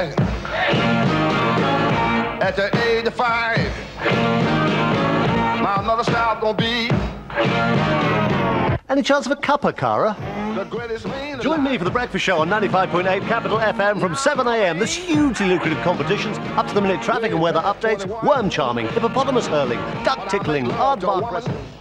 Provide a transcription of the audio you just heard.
boy. At the age of 5, my another style gonna be. Any chance of a cuppa, Kara? The greatest man. Join me for the breakfast show on 95.8 Capital FM from 7 a.m. There's hugely lucrative competitions, up-to-the-minute traffic and weather updates, worm charming, hippopotamus hurling, duck tickling, aardvark wrestling.